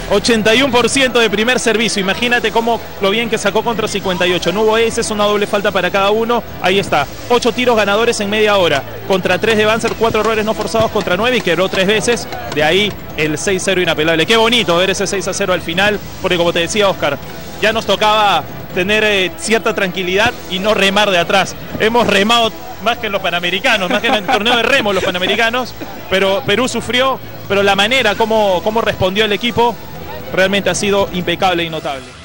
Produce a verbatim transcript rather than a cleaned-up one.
ochenta y uno por ciento de primer servicio. Imagínate cómo lo bien que sacó contra cincuenta y ocho. No hubo aces, una doble falta para cada uno. Ahí está. ocho tiros ganadores en media hora. Contra tres de Banzer, cuatro errores no forzados contra nueve y quebró tres veces. De ahí el seis cero inapelable. Qué bonito ver ese seis a cero al final, porque como te decía Oscar, ya nos tocaba tener eh, cierta tranquilidad y no remar de atrás. Hemos remado más que en los Panamericanos, más que en el torneo de remo los Panamericanos, pero Perú sufrió, pero la manera como, como respondió el equipo realmente ha sido impecable y notable.